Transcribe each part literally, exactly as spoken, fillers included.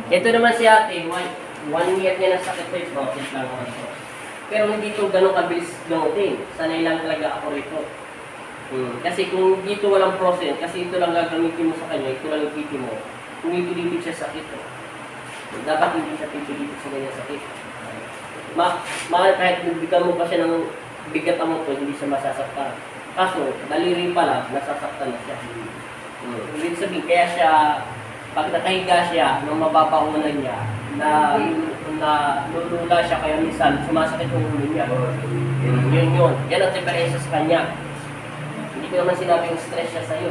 Ito naman si ate, one, one year niya na sakit ito, process lang naman ito. Pero hindi ito ganun kabilis gamutin. Sanay lang talaga ako rito. Hmm. Kasi kung dito walang process, kasi ito lang gagamitin mo sa kanya, ito lang ipitin mo, pumipilipid siya sakit. Oh. Dapat hindi siya pipilipid sa kanya sakit. Ma, ma kahit bigyan mo pa siya ng bigat mo po, hindi siya masasaktan. Kaso, daliri pala, nasasaktan na siya. Hmm. Ibig sabihin, kaya siya, pag nakahiga siya, nung mababaunan niya, na, na lulula siya, kaya minsan sumasakit yung ulo niya. Hmm. Yun yun. Yan ang diferensya sa kanya. Hindi ko naman sinabing stress siya sa'yo.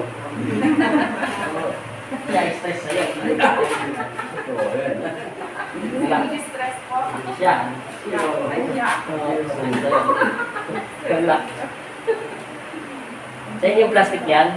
Siya stress sa'yo. Hindi stress po. Hindi siya. Wala. Sa inyo yung plastic yan?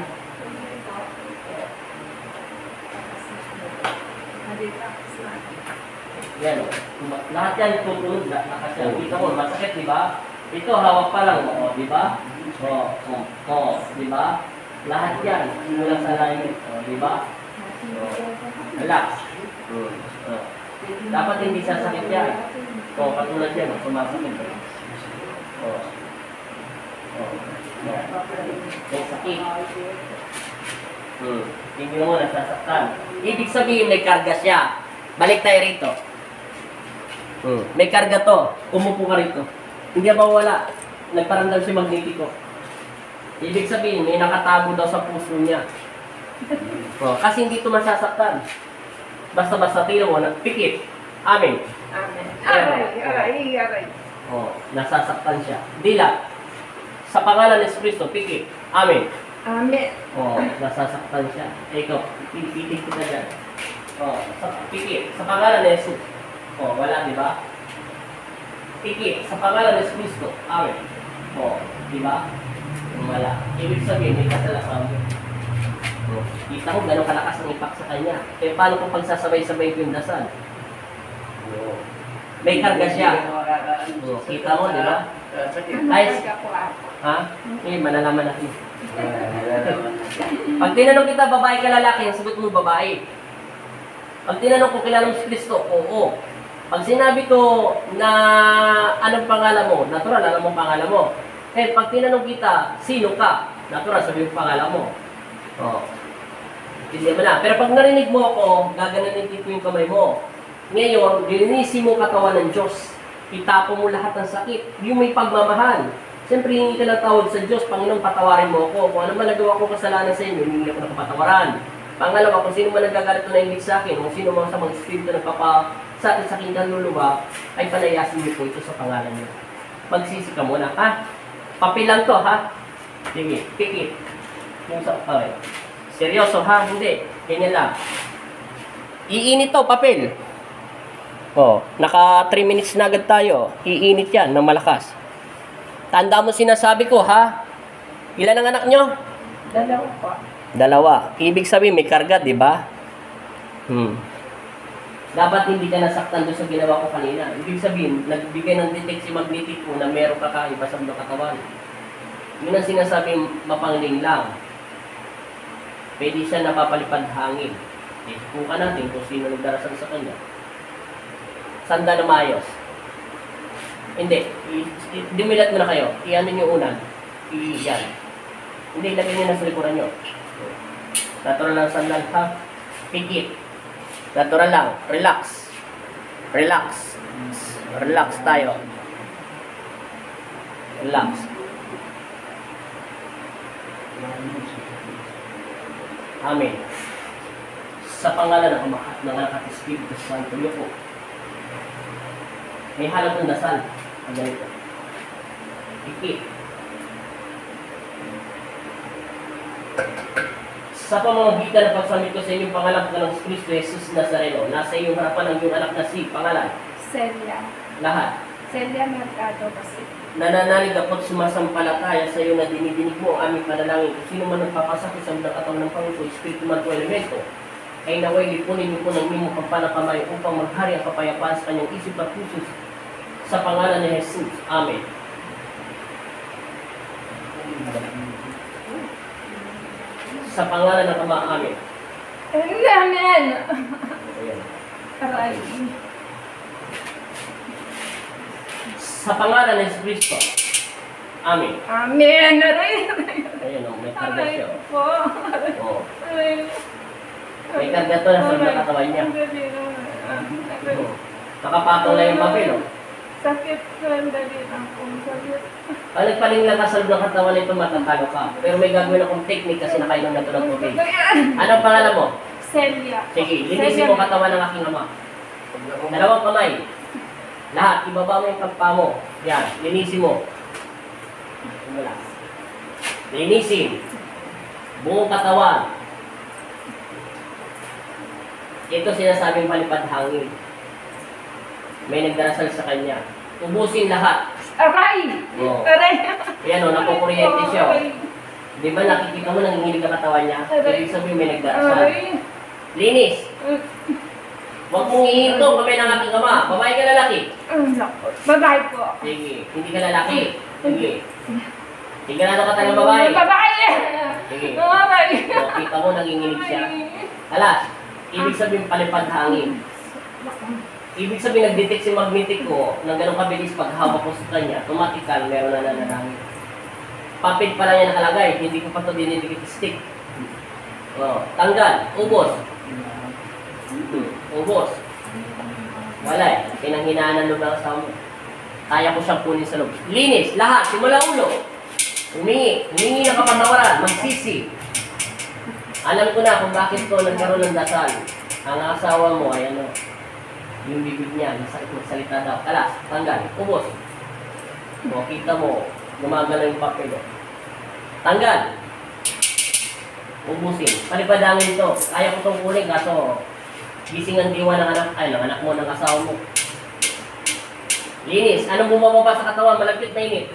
Yan. Lahat yan tutulog. Nakasya. Kita mo, masakit, di ba? Ito, hawak pa lang mo, di ba? O, o, o, di ba? Lahat yan. Mula sa lalim. O, di ba? Relax. O. Dapat hindi sasakit yan. O, katulad yan, sumasakit. O. O. May sakit. Hmm. Tingnan mo, nasasaktan. Ibig sabihin, may karga siya. Balik tayo rito. Hmm. May karga to. Umupo ka rito. Hindi ba wala? Nagparamdam si magnetiko. Ibig sabihin, may nakatago daw sa puso niya. Oh, kasi hindi ito masasaktan. Basta-basta tira mo, pikit. Amen. Amen. Aray, aray, aray. Oh, nasasaktan siya. Dila. Sa pangalan ni Kristo, pikit. Amen. Amen. Oh, nasasaktan siya. Eh, ikaw, pipitik kita dyan. Oh, sa, pikit. Sa pangalan ni Jesus. Oh, wala, di ba? Pikit. Sa pangalan ni Kristo. Amen. Oh, di ba? Wala. Ibig sabihin, may kasalasan mo. Oh, kita ko gano'ng kalakas ang impact sa kanya. Eh, paano kung pagsasabay-sabay ko yung dasal? Oh. May karga siya. Oh, kita mo, di ba? Ay, ha? Eh, malalaman natin. Pag tinanong kita, babae ka lalaki, ang sagot mo babae. Pag tinanong ko, kilala mo si Kristo, oo. Pag sinabi ko na anong pangalan mo, natural, alam mo pangalan mo. Eh, pag tinanong kita, sino ka? Natural, sabi mo pangalan mo. Oo. Hindi mo na. Pero pag narinig mo ako, gagananin ko yung kamay mo. Ngayon, linisin mo katawan ng Diyos. Itapo mo lahat ng sakit. Yung may pagmamahal. Siyempre, hindi ka ng tawad sa Diyos. Panginoon, patawarin mo ako. Kung ano man nagawa ko kasalanan sa inyo, hindi ako nakapatawaran. Pangalawa, kung sino man nagagalito na hindi sa akin, kung sino man sa mga espiritu na nagpapasakit sa aking kaluluwa, ay palayasin niyo po ito sa pangalan niyo. Magsisi ka muna, ha? Papel lang to, ha? Sige, pikit. Yung sa, okay. Seryoso, ha? Hindi. Ganyan lang. Iinit to, papel. Oh, naka three minutes na agad tayo. Iinit yan ng malakas. Tanda mo sinasabi ko, ha? Ilan ang anak nyo? Dalawa po. Dalawa. Ibig sabihin, may karga, di ba? Hmm. Dapat hindi ka nasaktan doon sa ginawa ko kanina. Ibig sabihin, nagbigay ng detect si magnetic ko na meron kakaiba sa mga katawan. Yun ang sinasabing mapangling lang. Pwede siya napapalipad hangin. Eh, kung ka natin kung sino nagdarasal sa kanya. Sanda na maayos. Hindi. Dimilat mo na kayo. Iyan yung unan. Iyan. Hindi, ilagay niyo na sa likuran nyo. Natural lang sandal, ha? Pikit. Natural lang. Relax. Relax. Relax tayo. Relax. Amen. Sa pangalan ng Ama at ng Anak at Espiritu Santo, yuko. May halap ng dasal. Ang ganito. Pikit. Sa pamamagitan ng pagsamit ko sa inyong pangalan ng Kristo Jesus Nazareno, nasa iyong harapan ang iyong anak na si pangalan. Celia. Lahat. Celia Mercado kasi. Nananalig ako't sumasampalataya sa iyo na dinidinig mo ang aming panalangin. Kung sino man nagpapasakit sa mga katawan ng Panginoon, Espiritu man o elemento, ay naway lipunin niyo po ng inyong kampanakamay upang maghari ang kapayapaan sa kanyang isip at puso sa pangalan ni Jesus. Amen. Sa pangalan ng Ama, Amen. Amen! Ayan. Aray. Sa pangalan ng Yesu Kristo. Amen. Amen. Aray. Ayun o, may karga Aray siya. po. Oo. Aray. May karga to na sa katawan niya. Ang dali lang. Aray. Oo. Nakapatong lang yung papel o. Sakit ko ang dali lang po. Sakit. Pag nagpaling lang ka sa loob ng katawan nito, matatalo ka. Pero may gagawin akong technique kasi nakainom na ito ng tubig. Anong pangalan mo? Celia. Sige, linisin mo katawan ng aking ama. Dalawang kamay. Lahat, ibaba mo yung kampa mo. Yan, linisin mo. Simula. Linisin. Buong katawan. Ito sinasabing palipad hangin. May nagdarasal sa kanya. Ubusin lahat. Aray! Oo. Aray! Yan o, nakukuryente siya o. Aray! Di ba nakikita mo nanginginig ang katawan niya? Ibig sabihin may nagdarasal. Aray! Linis. Huwag mong ihinto kamay ng aking ama. Babae ka lalaki. Ang lako. Babae po. Sige. Hindi ka lalaki. Sige. Sige na ka tayo babae. Babae! Sige. Babae! O, kita mo nanginginig siya. Alas, ibig sabihin palipad hangin. Ibig sabihin nag-detect si magnetic ko ng ganong kabilis pag hawak ko sa kanya, automatical meron na nananangin. Papid pa lang yan nakalagay, hindi ko pa ito dinidikit stick. O, tanggal, ubos. Hmm, ubos. Wala eh, pinanghinaan ng loob ng asawa mo. Kaya ko siyang kunin sa loob. Linis, lahat, simula ulo. Humingi, humingi ng kapatawaran, magsisi. Alam ko na kung bakit ko nagkaroon ng dasal. Ang asawa mo ay ano, yung bibig niya, masakit magsalita daw. Alas, tanggal, ubos. O, kita mo, gumagalaw yung papel. O. Tanggal. Ubusin. Palipadangin to. Kaya ko itong kunin, kaso gising ang diwa ng anak, ay, ng anak mo, ng asawa mo. Linis. Anong bumababa sa katawan? Malagkit na init.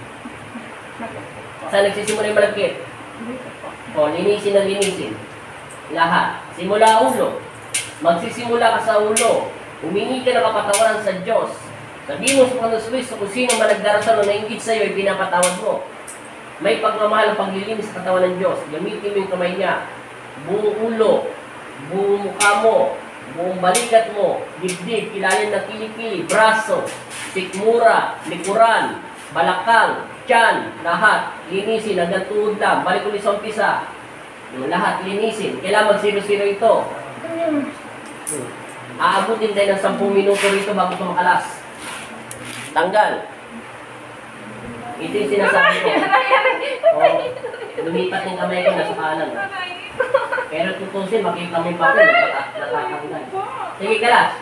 Saan nagsisimula yung malagkit? O, linisin na linisin. Lahat. Simula ulo. Magsisimula ka sa ulo. Humingi ka ng kapatawaran sa Diyos. Sabihin mo sa Panginoon Kristo kung sino man nagdarasal o nainggit sa iyo, ay pinapatawad mo. May pagmamahal ang paglilinis sa katawan ng Diyos. Gamitin mo yung kamay niya. Buong ulo, buong mukha mo, buong balikat mo, dibdib, ilalim ng kilikili, braso, sikmura, likuran, balakang, tiyan, lahat. Linisin, hanggang tuhod lang. Balik ulit sa umpisa. Yung lahat linisin. Kailangan magsiro-siro ito. Hmm. Aabutin tayo ng sampung minuto rito bago ito makalas. Tanggal. Ito yung sinasabi ko. O, lumipat yung kamay ko nasa kanan. Pero tutusin, makita mo yung papel. Natatanggal. Sige, kalas.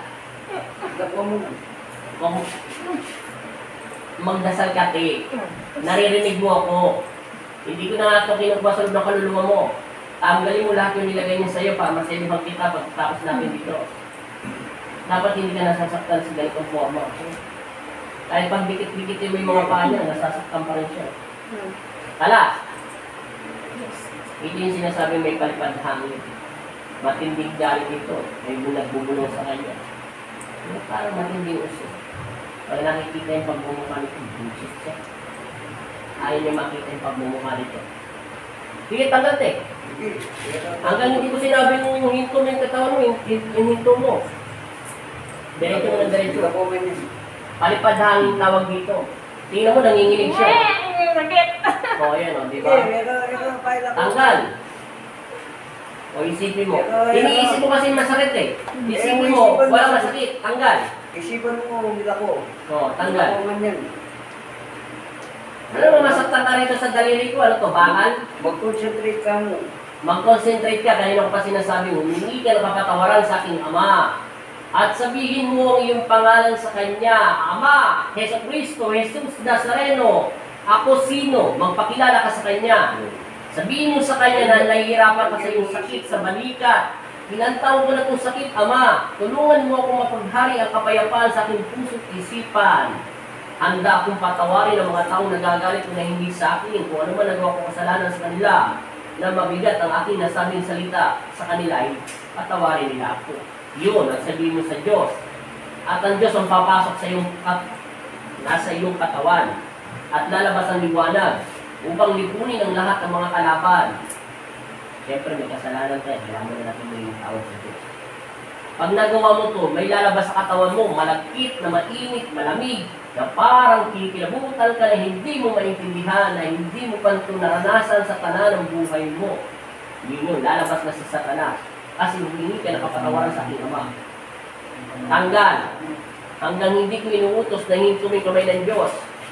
Kung magdasal ka, te. Naririnig mo ako. Hindi ko na nga ito kinukuha sa loob ng kaluluwa mo. Tanggalin mo lahat yung nilagay niya sa'yo para masayang kita pagkatapos natin dito. Dapat hindi ka nasasaktan sa ganitong forma. Kahit pag dikit-dikitin mo yung mga paa niya, nasasaktan pa rin siya. Alas! Ito yung sinasabi may palipad hangin. Matinding galit ito. May nagbubulong sa kanya. Ano parang matinding uso. Pag nakikita yung pagmumukha nito, bullshit siya. Ayaw niya makita yung pagmumukha nito. Sige, tanggal te. Hanggang hindi ko sinabi yung hinto mo yung katawan mo, yung, yung hinto mo. Diretso mo ng diretso. Palipad hangin tawag dito. Tingnan mo, nanginginig siya. Sakit! O, ayan o, di ba? Tanggal. O, isipin mo. Iniisip mo kasi masakit eh. Isipin mo, walang masakit. Tanggal. Isipan mo, nila ko. O, tanggal. Ako man yan. Ano mo, masaktan ka rito sa daliri ko? Ano to, bakal? Mag-concentrate ka mo. Mag-concentrate ka dahil ako pa sinasabi mo, humingi ka ng kapatawaran sa aking Ama. At sabihin mo ang iyong pangalan sa Kanya, Ama, Heso Kristo, Jesus Nazareno, ako sino? Magpakilala ka sa Kanya. Sabihin mo sa Kanya na nahihirapan ka sa iyong sakit sa balikat. Hinantaw ko na itong sakit, Ama. Tulungan mo ako mapaghari ang kapayapaan sa aking puso't isipan. Handa akong patawarin ang mga taong nagagalit na hindi sa akin kung ano man nagawa ko kasalanan sa kanila na mabigat ang aking nasabing salita sa kanila ay patawarin nila ako. Yun ang sabihin mo sa Diyos. At ang Diyos ang papasok sa iyong kat nasa iyong katawan at lalabas ang liwanag upang lipunin ang lahat ng mga kalaban. Siyempre may kasalanan tayo, kailangan na natin may tawag sa Diyos. Pag nagawa mo to, may lalabas sa katawan mo, malagkit, na mainit, malamig, na parang kinikilabutan ka na hindi mo maintindihan, na hindi mo pa ito naranasan sa tanan ng buhay mo. Yun yun, lalabas na si Satanas. Kasi humingi ka na kapatawaran sa aking Ama. Tanggal. Hanggang hindi ko inuutos na hintumin kamay ng Diyos.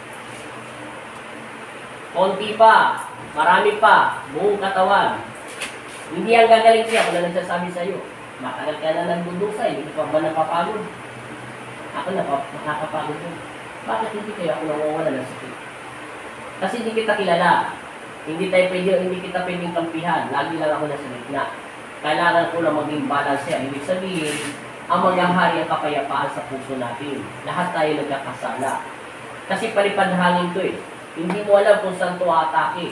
Konti pa, marami pa, buong katawan. Hindi ang gagaling siya kung na nagsasabi sa iyo. Matagal ka na nagdudusay, hindi ka ba napapagod? Ako na, nakakapagod yun. Bakit hindi kayo ako nawawala ng sakit? Kasi hindi kita kilala. Hindi tayo pwede, hindi kita pwedeng kampihan. Lagi lang ako nasa gitna. Kailangan ko lang maging balance yan. Ibig sabihin, ang maghahari ang kapayapaan sa puso natin. Lahat tayo nagkakasala. Kasi palipad hangin to eh. Hindi mo alam kung saan to atake.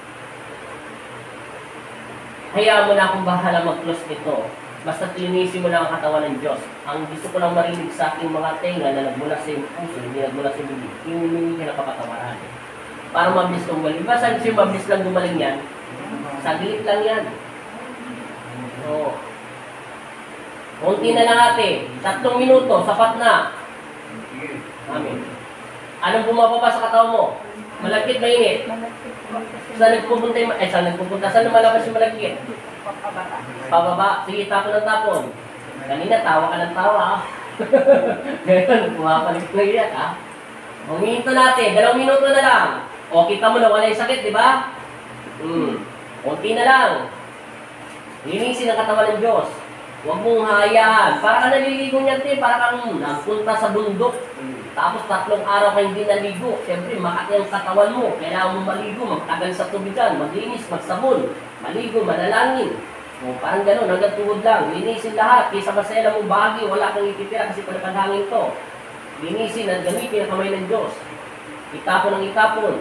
Hayaan mo na akong bahala mag-close nito. Basta linisin mo na ang katawan ng Diyos. Ang gusto ko lang marinig sa aking mga tenga na nagmula sa iyong puso, hindi nagmula sa iyong bibig, hiningi ka na kapatawaran. Para mabilis kong gumaling. Ba, sabi siya mabilis lang gumaling yan? Saglit lang yan. Oo. Kunti na lang ate. Tatlong minuto, sapat na. Amen. Anong bumababa sa katawan mo? Malagkit, mainit. Malagkit po. Saan nagpupunta yung, eh, saan nagpupunta? Saan lumalabas yung malagkit? Papababa. Pababa. Sige, tapon ng tapon. Kanina, tawa ka ng tawa, ah. Ngayon, pumapalik na iyak, ah. Huminto natin. Dalawang minuto na lang. O, kita mo na wala yung sakit, di ba? Hmm. Kunti na lang. Linisin ang katawan ng Diyos. Huwag mong hayaan. Para ka naliligo niyan, te. Para kang nagpunta sa bundok. Tapos tatlong araw ka hindi naligo. Siyempre, makati ang katawan mo. Kailangan mo maligo, magtagal sa tubigan, maglinis, magsabon, maligo, manalangin. O, parang gano'n, hanggang tuhod lang. Linisin lahat. Kaysa masela mo bahagi, wala kang ititira kasi panapaghangin to. Linisin at gamitin ang kamay ng Diyos. Itapon ang itapon.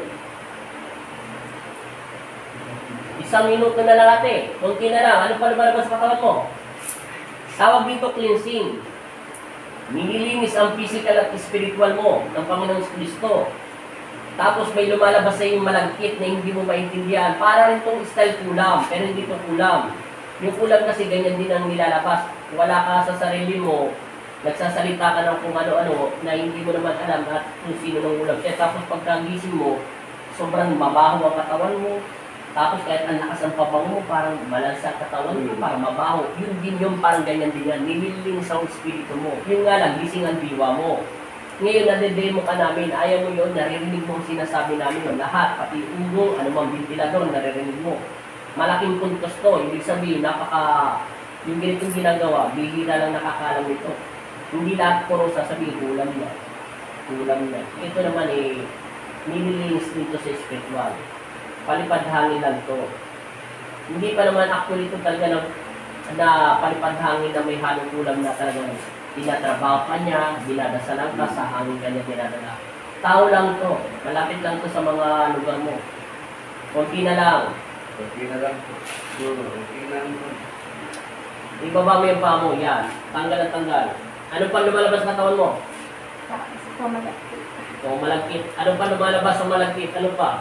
Isang minuto na lang ate. Kunti na lang. Ano pa lumalabas sa katawan mo? Tawag dito cleansing. Nililinis ang physical at spiritual mo ng Panginoong Kristo. Tapos may lumalabas sa iyong malagkit na hindi mo maintindihan. Para rin itong style kulam, pero hindi ito kulam. Yung kulam kasi ganyan din ang nilalabas. Wala ka sa sarili mo, nagsasalita ka ng kung ano-ano na hindi mo naman alam at kung sino ng ulam. Kaya tapos pagkagising mo, sobrang mabaho ang katawan mo. Tapos kahit ang lakas ng pabango mo, parang malansa ang katawan mo, parang mabaho. Yun din yung parang ganyan din yan. Nililinis ang espiritu mo. Yun nga lang, gising ang diwa mo. Ngayon, nadedemo ka namin, ayaw mo yun, naririnig mo ang sinasabi namin yun. Lahat, pati ugong, anumang ventilador, naririnig mo. Malaking puntos to. Ibig sabihin, napaka, yung ganitong ginagawa, bihira lang nakakalam ito. Hindi lahat puro sasabihin, kulam na. Kulam na. Ito naman eh, nililinis dito sa spiritual. Palipad hangin lang to. Hindi pa naman actually ito talaga na, na palipad hangin na may halong kulam na talaga tinatrabaho ka niya, dinadasalan ka sa hangin ka niya dinadala. Tao lang to. Malapit lang to sa mga lugar mo. Kunti na lang. Kunti na lang po. Hmm. Kunti na lang po. Ibaba mo yung paa mo. Yan. Tanggal at tanggal. Ano pa lumalabas sa katawan mo? Tapos po malagkit. O malagkit. Ano pa lumalabas sa malagkit? Ano pa?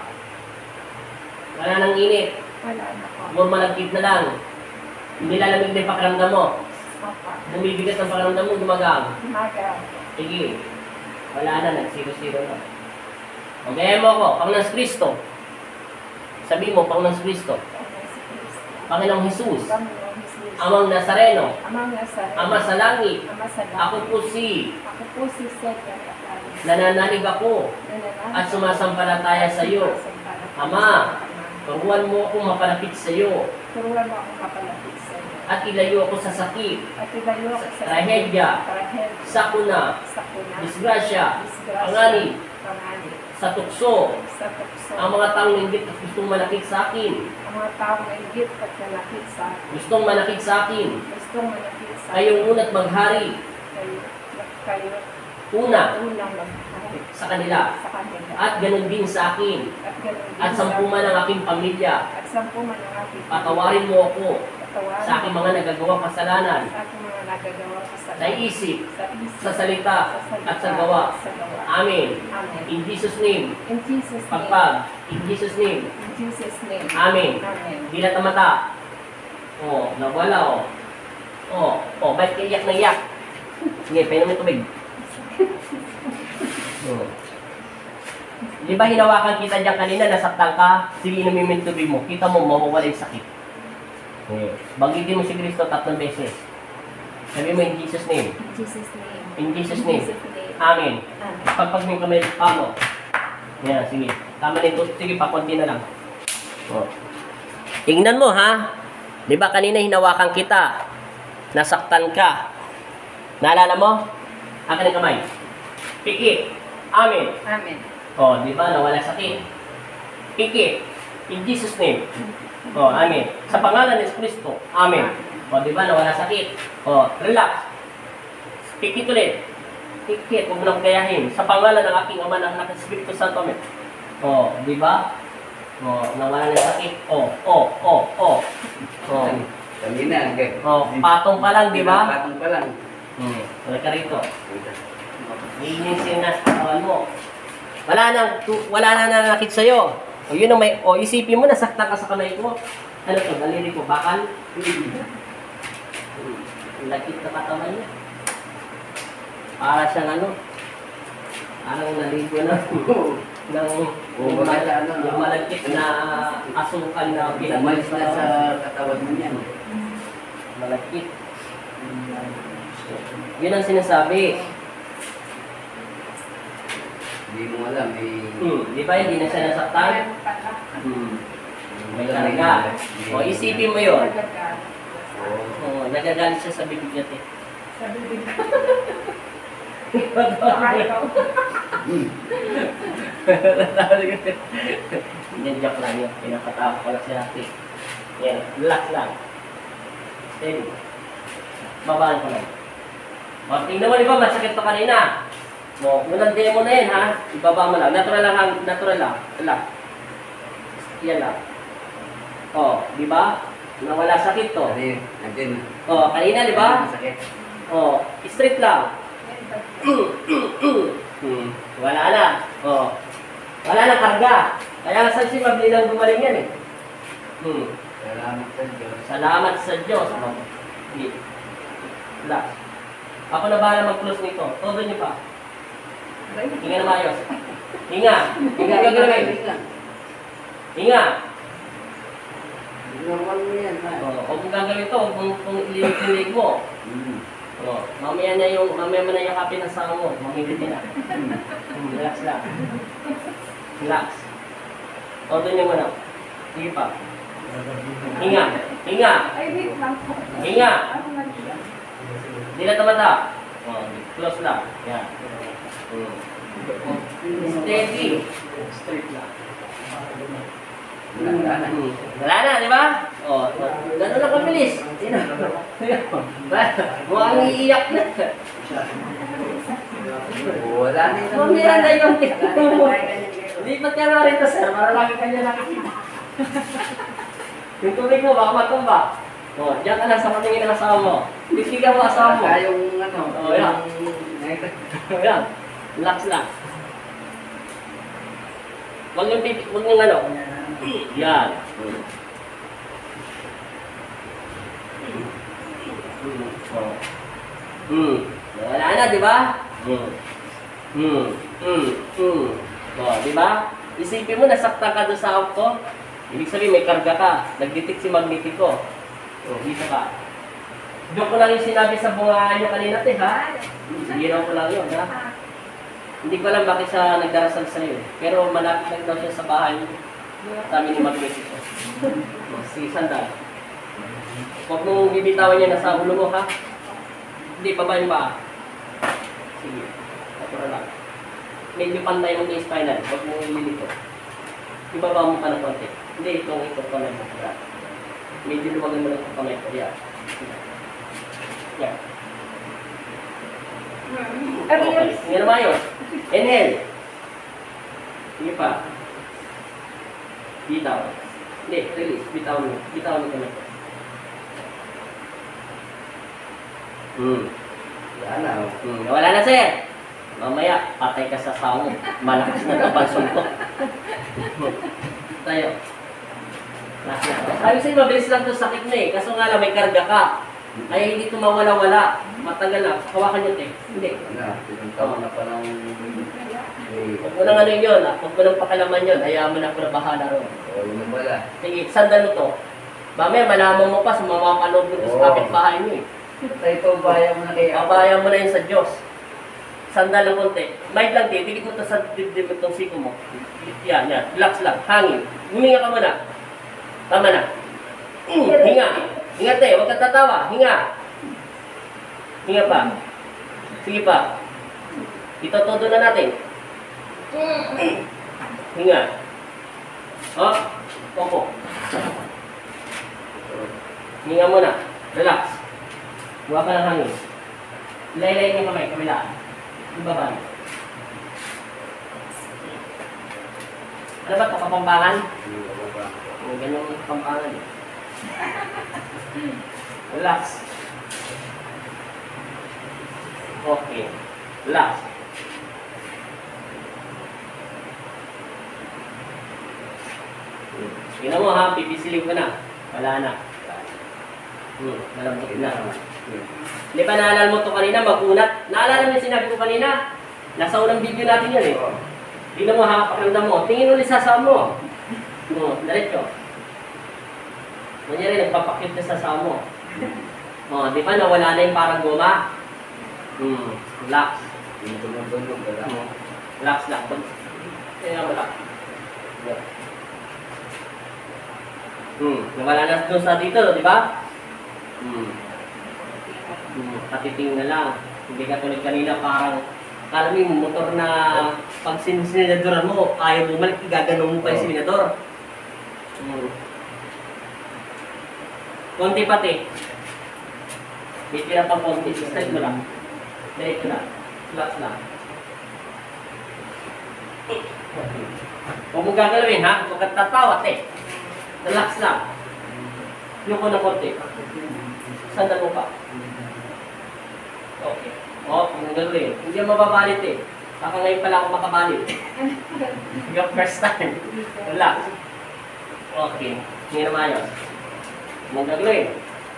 Wala nang init. Wala na po. More malagkit na lang. Hindi lalamig na yung pakiramdam mo. Papa. Bumibigat ang pakiramdam mo, gumagang. Umaga. Sige. Wala na, nagsiro-siro na. O gaya mo ako, Panginoong Kristo. Sabi mo, Panginoong Kristo. Panginoong Jesus. Panginoong Jesus. Amang Nazareno. Amang Nazareno. Ama sa langit. Ama sa langit. Ako po si Ako po si Seth Katalaris. nananalig ako at sumasampalataya sa iyo. Ama, turuan mo akong mapalapit sa iyo Turuan mo akong kapalapit sa iyo. at ilayo ako sa sakit, At ilayo ako sa trahedya, trahedya, sakuna, sa kuna, disgrasya, disgrasya, panganib, panganib, sa tukso, sa tukso, ang mga taong linggit at gustong malakit sa akin, ang mga taong inggit at malapit sa akin, gustong malakit sa akin, gustong malapit sa akin, kayong una't maghari, kayo, kayo, una unang maghari sa kanila, sa kanila, at ganun din sa akin, at ganun din at sampu man ang aking pamilya, at sampu man ang aking patawarin mo ako patawarin sa aking mga nagagawang kasalanan, sa aking mga nagagawa sa sa isip, sa isip, sa salita, sa salita, at sa gawa. sa gawa. Amen. Amen. In Jesus' name, In Jesus' name. pagpag. In Jesus' name, In Jesus' name. Amen. Amen. Dilat ang mata. Oh, nawala oh. Oh, oh, bakit ka iyak na iyak? Sige, painom mo tubig. Oh. Di ba hinawakan kita dyan kanina, nasaktan ka? Sige, inumin mo yung tubig mo. Kita mo, mawawala yung sakit. Okay. Bagitin mo si Kristo tatlong beses. Sabi mo in Jesus' name. In Jesus' name. In Jesus' In name. Jesus' name. Amen. Amen. Pagpag mo yung kamay, pamo. Yan, sige. Tama nito. Sige, pakunti na lang. Oh. Tingnan mo, ha? Di ba kanina hinawakan kita? Nasaktan ka. Naalala mo? Akin ang kamay. Pikit. Amen. Amen. Oh, di ba? Nawala sakit. Pikit. In Jesus' name. Oh, amen. Sa pangalan ni Kristo. Amen. Oh, di ba? Nawala sakit. Oh, relax. Pikit ulit. Pikit. Huwag mo nang gayahin. Sa pangalan ng aking Ama ng Anak ng Espiritu Santo. Amen. Oh, di ba? Oh, nawala na sakit. Oh, oh, oh, oh. Oh. Kanina, hanggang. Oh, patong pa lang, di ba? Patong pa lang. Hmm. Wala ka rito. Linisin na sa katawan mo. Wala nang tu- wala na nanakit sa iyo. O yun ang may o isipin mo nasaktan ka sa kamay ko. Ano to? Daliri ko bakal. Lakit na katawan niya. Para siyang ano? Parang naligo na ng Oo, yung, mal- maganda, ano, yung malagkit na asukal na Umalis pinagmais na sa katawan mo niyan. malagkit. Yun ang sinasabi. Hindi mo alam, eh. Hmm, di ba hindi na siya nasaktan? Amen pala. Hmm. May karga. O isipin mo yun. Nagagalit. Oo. O, nagagalit siya sa bibig niya. te. Sabi din. Hindi, joke lang yun. Pinakatawa ko lang si ate. Yan, relax lang. Steady. Babaan ko lang. O, tingnan mo, di ba, masakit to kanina. O, unang demo na yan, ha? Ibaba mo lang. Natural lang, hang- natural lang. Relax. Yan lang. O, di ba? Nawala sakit to. Ano Nandiyan. O, kanina, di ba? Sakit. O, straight lang. Hmm. Wala na. Oh. Wala na karga. Kaya sa si Mabli lang gumaling yan eh. Hmm. Salamat sa Diyos. Salamat sa Diyos. Oh. Hindi. Relax. Ako na bahala mag-close nito. Todo niyo pa. Hinga na maayos. Hinga. Hinga gagawin. Hinga. Normal mo yan, ha? Oh, huwag mong gagawin ito. Huwag mong kung ililig mo. Hmm. Oh, mamaya na yung, mamaya mo na yung happy ng sama mo. Mamigil na. Hmm, relax lang. Relax. O, doon yung ano. Sige pa. Hinga. Hinga. Ay, wait lang po. Hinga. Ako nalila. Hindi na tumata. O, close lang. Yan. Hmm. Steady. Straight lang. Wala na. Hmm. Wala na, di ba? O, gano'n lang kabilis. Sino? Mukhang iiyak na. Wala na yun. Mamaya na yung tingnan mo. Lipat ka na rin to, sir. Para lagi kanya nakikita. Yung tubig mo, baka matumba. O, diyan ka lang sa patingin ng asawa mo. Titigan mo asawa mo. Tayong ano. Oo, yan. yung- Ayan. Relax lang. Huwag yung pipit, huwag yung ano. Yan. Oh. Hmm. Wala na, di ba? Hmm. Hmm. Hmm. Hmm. Oh, di ba? Isipin mo, nasaktan ka doon sa auto. Ibig sabihin, may karga ka. Nag-detect si magnetiko. Oh, dito ka. Doon ko lang yung sinabi sa bungaan nyo kanina, te, ha? Ginaw ko lang yun, ha? Hindi ko alam bakit siya nagdarasal sa iyo. Pero malapit lang daw siya sa bahay. Sabi ni Magnetiko. Si Sandal. Huwag mong bibitawan niya nasa ulo mo, ha? Hindi, baba yung paa. Sige. Natural lang. Medyo pantay mo yung spinal. Huwag mong ililito. Ibaba mo pa ng konti. Hindi, itong itong kamay mo. Medyo lumagan mo lang itong kamay ko. Yan. Yan. Okay. Tingnan mo ayos. Inhale. Sige pa. Bitaw. Hindi, release. Bitaw mo. Bitaw mo kamay ko. Hmm. Wala na. oh. Hmm. Wala na, sir. Mamaya, patay ka sa sawo. Malakas na kapansun ko. Tayo. Sabi sa'yo, mabilis lang to sakit na eh. Kaso nga lang, may karga ka. Ay hindi ito mawala-wala. Matagal na. Hawakan nyo, te. Hindi. Ano, pinuntaw na pa ng... Eh, Huwag mo nang ano yun, ah. Huwag mo nang pakalaman yun. Hayaan mo na ako na bahala ron. o, yun na pala. Sige, sandal mo to. Mamaya, malaman mo pa sa mga mapanood mo sa Oo. kapitbahay nyo eh. Tayo pa, bayan mo na kaya. Pabayaan mo na yun sa Diyos. Sandal ng konti. Might lang din, tigit mo to sa dibdib itong siko mo. Yan, yan. Relax lang. Hangin. Huminga ka muna. Tama na. Mm, hinga. Hinga te, huwag ka tatawa. Hinga. Hinga pa. Sige pa. Ito todo na natin. Hinga. Oh, opo. Hinga muna. Relax. Huwag ka ng hangin. Ilaylay niyo kamay, kabilaan. Ibaba. Ano ba ito? Kapampangan? O, ganyan yung kapampangan eh. Relax. Okay. Relax. Tingnan mo ha, pipisilin ko na. Wala na. Hmm, malambot na. Hindi pa naalala mo ito kanina, mag-unat. Naalala mo yung sinabi ko kanina? Nasa unang video natin yun eh. Tingnan mo ha, pakiramdam mo. Tingin ulit sa sasama mo. No, diretso. Kunyari, nagpapakit na sa sasama mo. O, di ba nawala na yung parang goma? Hmm, relax. Yung tumutunog ka lang. Hmm, relax lang. Kaya wala. Hmm, nawala na doon sa dito, di ba? Hmm. Hmm, katiting na lang. Hindi ka tulad kanina parang alam mo yung motor na pag sininaduran mo, ayaw bumalik, gaganon mo pa yung sinador. Hmm. Konti pati. May tira pang konti. Style mo lang. Diretso lang. Relax lang. Huwag mong gagalawin ha. Huwag kang tatawa te. Relax lang. Yung ko na konti. Sandal mo pa. Okay. O, kung gagawin. Hindi yan mababalit eh. Baka ngayon pala ako makabalit. Yung first time. Relax. Okay. Hindi na maayos. Kung gagawin.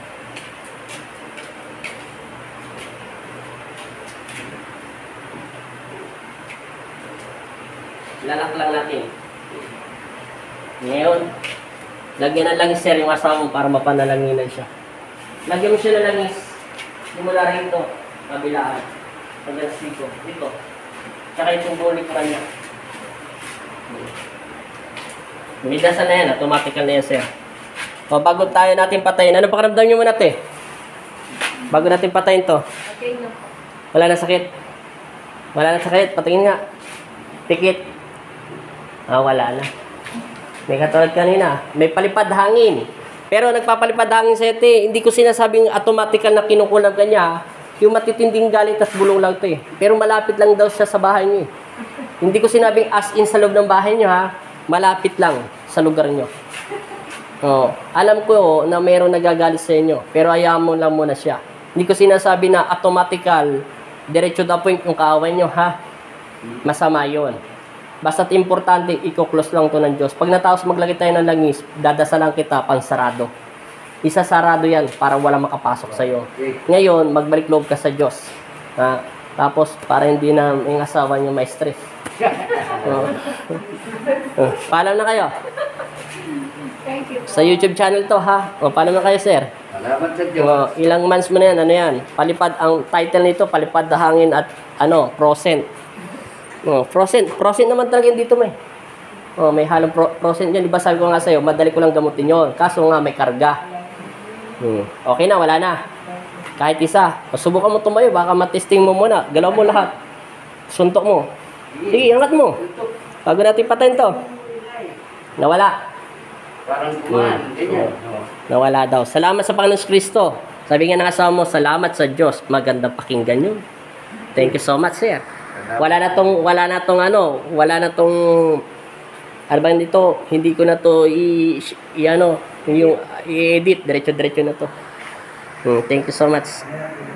Lalak lang natin. Ngayon, lagyan na langis sir yung asawa mo para mapanalanginan siya. Lagyan mo siya ng langis. Simula rito, kabilaan. Hanggang dito. Dito. Tsaka itong bulik pa niya. May dasal na yan. Automatical na yan, sir. O, bago tayo natin patayin. Ano pakiramdam nyo muna, te? Bago natin patayin to. Okay na po. Wala na sakit. Wala na sakit. Patingin nga. Tikit. Ah, wala na. May katulad kanina. May palipad hangin. Pero nagpapalipad hangin sa ite. Hindi ko sinasabing automatical na kinukulam ka niya. Yung matitinding galit tas bulong lang to eh. Pero malapit lang daw siya sa bahay niyo eh. Hindi ko sinabing as in sa loob ng bahay niyo ha. Malapit lang sa lugar niyo. Oh, alam ko na mayroong nagagalit sa inyo. Pero hayaan mo lang muna siya. Hindi ko sinasabi na automatical, diretso the point yung kaaway niyo ha. Masama yun. Basta't importante, i-close lang to ng Diyos. Pag natapos maglagay tayo ng langis, dadasalan kita pang sarado. Isasarado yan para wala makapasok sa'yo. Ngayon, magbalik loob ka sa Diyos. Ha? Tapos, para hindi na yung asawa niyo may stress. uh, uh, paalam na kayo. Thank you po. Sa YouTube channel to ha. O, paalam na kayo, sir. Salamat sa Diyos. O, ilang months mo na yan, ano yan? Palipad, ang title nito, Palipad na Hangin at, ano, Prosent. Oh, frozen. Frozen naman talaga dito may. Oh, may halong pro frozen yan. Di ba sabi ko nga sa'yo, madali ko lang gamutin yon. Kaso nga may karga. Hmm. Okay na, wala na. Kahit isa. Subukan mo tumayo, baka matesting mo muna. Galaw mo lahat. Suntok mo. Sige, angat mo. Bago natin patayin to. Nawala. Parang kumaan. Ganyan. Oh. Nawala daw. Salamat sa Panginoon Kristo. Sabi nga ng asawa mo, salamat sa Diyos. Magandang pakinggan yun. Thank you so much, sir. Wala na tong, wala na tong ano, wala na tong, ano ba dito, hindi ko na to i, i ano, yung i-edit, diretso-diretso na to. Hmm, thank you so much.